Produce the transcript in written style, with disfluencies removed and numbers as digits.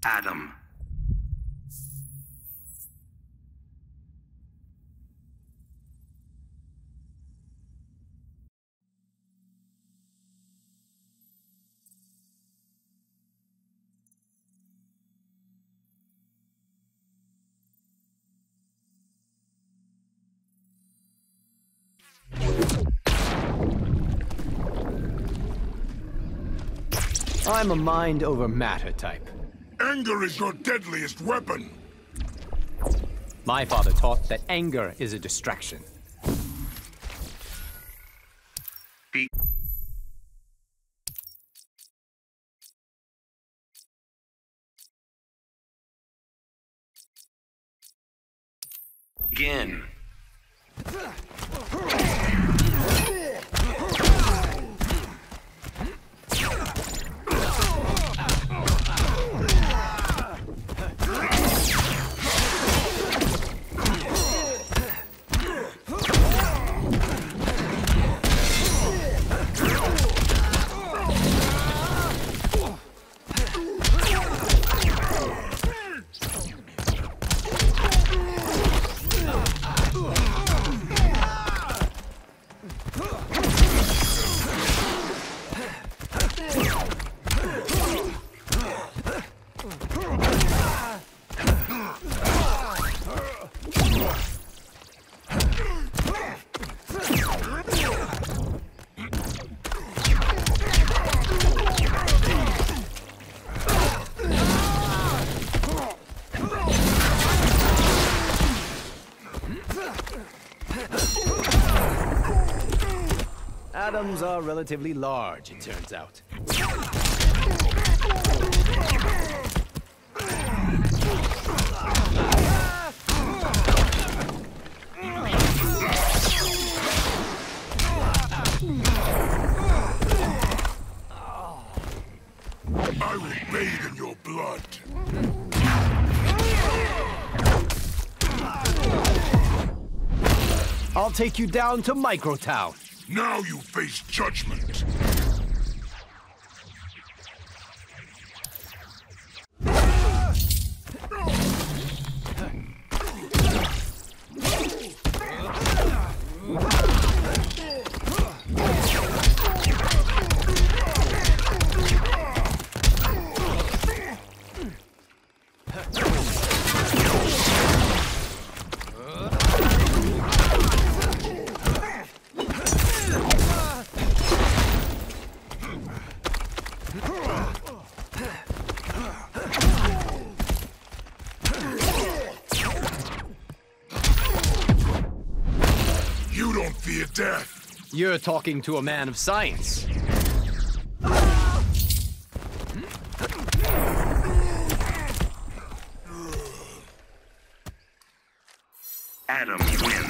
Adam. I'm a mind over matter type. Anger is your deadliest weapon. My father taught that anger is a distraction. Begin. Atoms are relatively large, it turns out. I will bathe in your blood. I'll take you down to Microtown. Now you face judgment. You don't fear death. You're talking to a man of science. Adam wins.